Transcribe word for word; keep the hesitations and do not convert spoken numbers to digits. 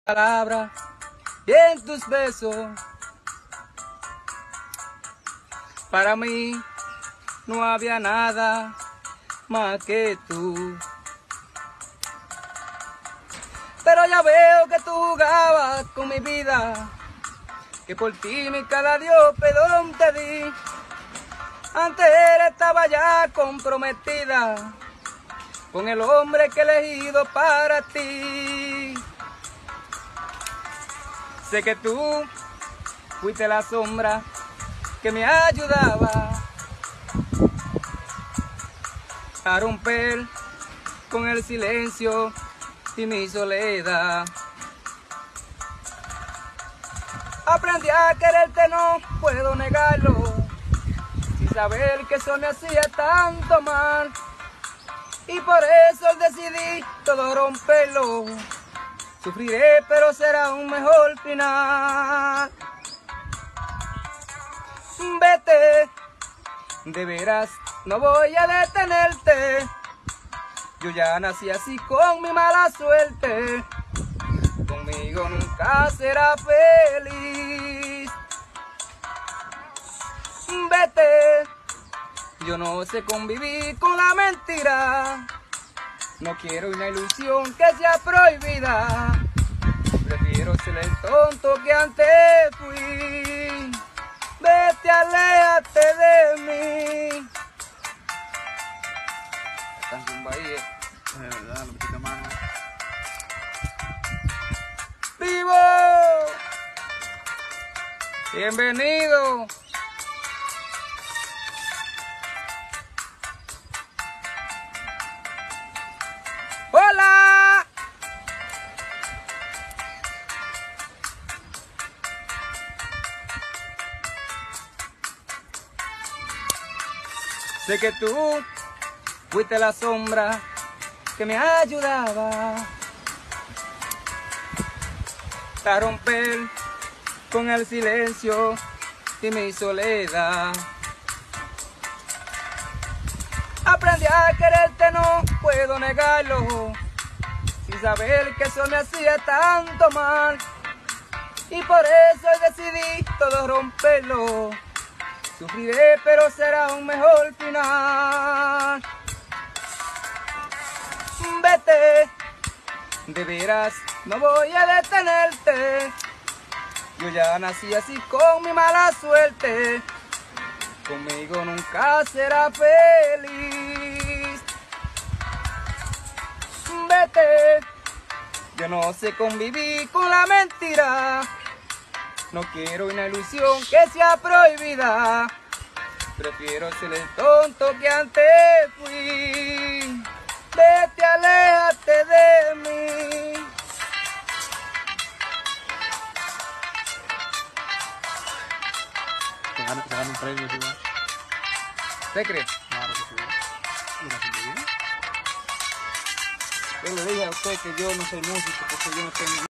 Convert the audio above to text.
palabras y en tus besos. Para mí no había nada más que tú. Pero ya veo que tú jugabas con mi vida, que por ti mi cada Dios perdón te di. Antes estaba ya comprometida con el hombre que he elegido para ti. Sé que tú fuiste la sombra que me ayudaba a romper con el silencio y mi soledad. Aprendí a quererte, no puedo negarlo, sin saber que eso me hacía tanto mal. Y por eso decidí todo romperlo. Sufriré, pero será un mejor final. Vete, de veras no voy a detenerte. Yo ya nací así con mi mala suerte. Conmigo nunca será feliz. Vete, yo no sé convivir con la mentira. No quiero una ilusión que sea prohibida. Prefiero ser el tonto que antes fui. Vete, aléjate de mí. Canción Bahía. De verdad, lo metiste mano. ¡Vivo! Bienvenido. ¡Hola! Sé que tú fuiste la sombra que me ayudaba a romper con el silencio y mi soledad. Aprendí a quererte, no puedo negarlo, sin saber que eso me hacía tanto mal. Y por eso decidí todo romperlo. Sufriré, pero será un mejor final. Vete, de veras no voy a detenerte. Yo ya nací así con mi mala suerte. Conmigo nunca será feliz. Vete, yo no sé convivir con la mentira. No quiero una ilusión que sea prohibida. Prefiero ser el tonto que antes fui. Vete, aléjate de mí. Se gana, se gana un premio, tío. ¿Te crees? Claro que sí. Mira, si me viene. Yo le dije a usted que yo no soy músico porque yo no tengo